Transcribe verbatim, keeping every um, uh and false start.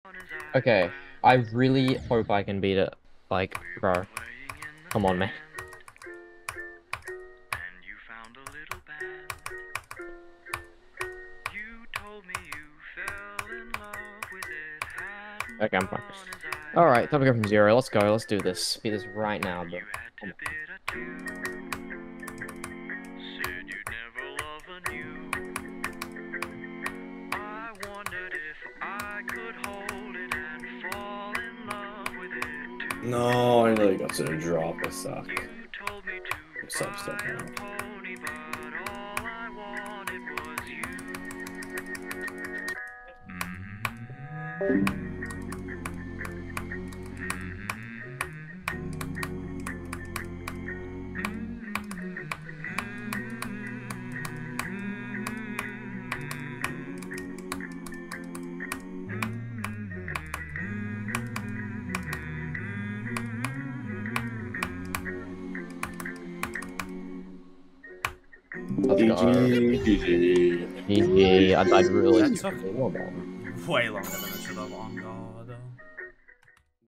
Okay, I really hope I can beat it. Like, bro. Come on, man. Okay, I'm fine. Alright, time to go from zero. Let's go. Let's do this. Beat this right now, bro. Come on. No, I really got to the drop. I suck. I'm so upset now. Let's go. G G. G G. I died really That took stupidly. Well done. way longer than it should have on, though.